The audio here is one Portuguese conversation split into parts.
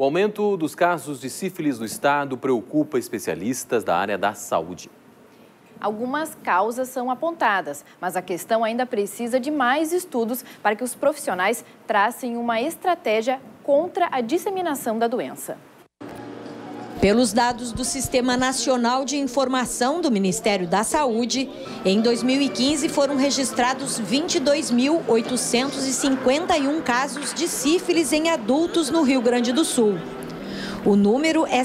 O aumento dos casos de sífilis no estado preocupa especialistas da área da saúde. Algumas causas são apontadas, mas a questão ainda precisa de mais estudos para que os profissionais tracem uma estratégia contra a disseminação da doença. Pelos dados do Sistema Nacional de Informação do Ministério da Saúde, em 2015 foram registrados 22.851 casos de sífilis em adultos no Rio Grande do Sul. O número é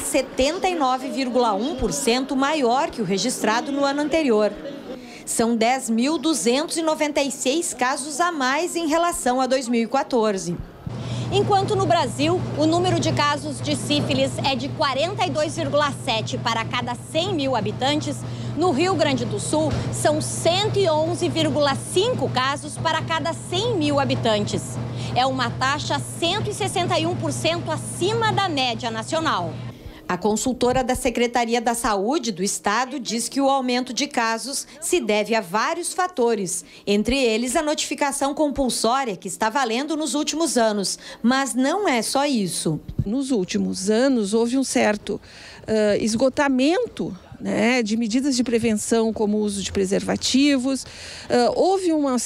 79,1% maior que o registrado no ano anterior. São 10.296 casos a mais em relação a 2014. Enquanto no Brasil, o número de casos de sífilis é de 42,7 para cada 100 mil habitantes, no Rio Grande do Sul são 111,5 casos para cada 100 mil habitantes. É uma taxa 161% acima da média nacional. A consultora da Secretaria da Saúde do Estado diz que o aumento de casos se deve a vários fatores, entre eles a notificação compulsória que está valendo nos últimos anos, mas não é só isso. Nos últimos anos houve um certo esgotamento, né, de medidas de prevenção como o uso de preservativos, houve uma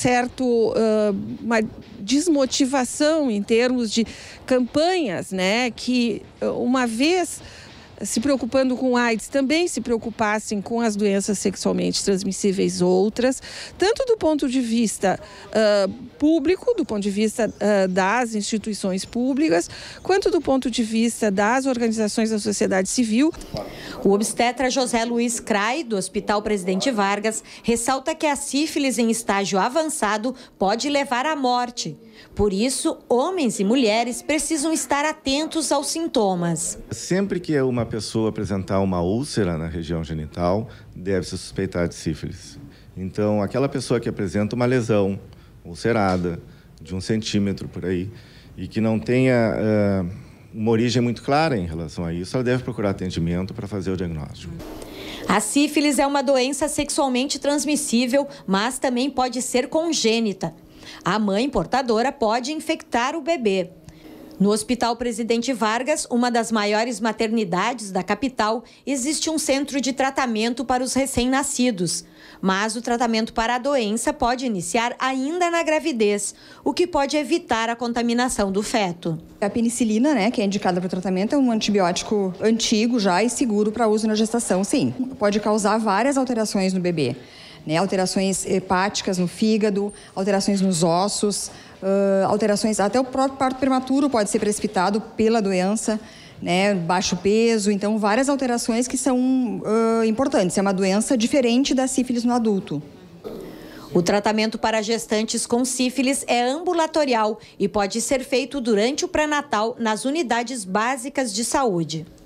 desmotivação em termos de campanhas, né, que uma vez se preocupando com AIDS, também se preocupassem com as doenças sexualmente transmissíveis outras, tanto do ponto de vista público, do ponto de vista das instituições públicas, quanto do ponto de vista das organizações da sociedade civil. O obstetra José Luiz Crai, do Hospital Presidente Vargas, ressalta que a sífilis em estágio avançado pode levar à morte. Por isso, homens e mulheres precisam estar atentos aos sintomas. Sempre que uma pessoa apresentar uma úlcera na região genital, deve-se suspeitar de sífilis. Então, aquela pessoa que apresenta uma lesão ulcerada de 1 centímetro por aí e que não tenha uma origem muito clara em relação a isso, ela deve procurar atendimento para fazer o diagnóstico. A sífilis é uma doença sexualmente transmissível, mas também pode ser congênita. A mãe portadora pode infectar o bebê. No Hospital Presidente Vargas, uma das maiores maternidades da capital, existe um centro de tratamento para os recém-nascidos. Mas o tratamento para a doença pode iniciar ainda na gravidez, o que pode evitar a contaminação do feto. A penicilina, né, que é indicada para o tratamento, é um antibiótico antigo já e seguro para uso na gestação, sim. Pode causar várias alterações no bebê. Né, alterações hepáticas no fígado, alterações nos ossos, alterações, até o próprio parto prematuro pode ser precipitado pela doença, né, baixo peso, então várias alterações que são importantes. É uma doença diferente da sífilis no adulto. O tratamento para gestantes com sífilis é ambulatorial e pode ser feito durante o pré-natal nas unidades básicas de saúde.